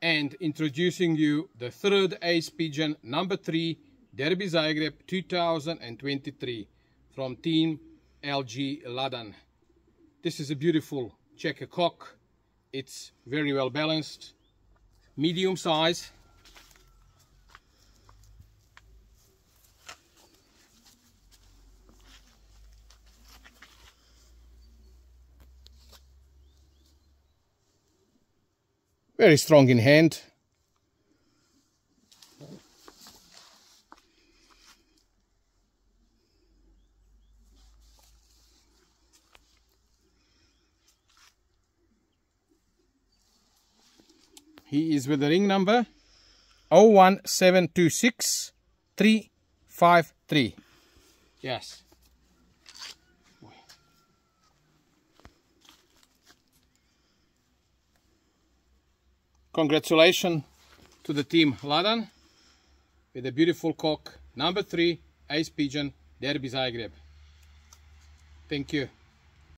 and introducing you the third ace pigeon, number 3, Derby Zagreb 2023 from Team LG Ladan. This is a beautiful checker cock. It's very well balanced, medium size. Very strong in hand. He is with the ring number 01726 353. Yes. Congratulations to the Team Ladan with a beautiful cock, number 3 ace pigeon, Derby Zagreb. Thank you.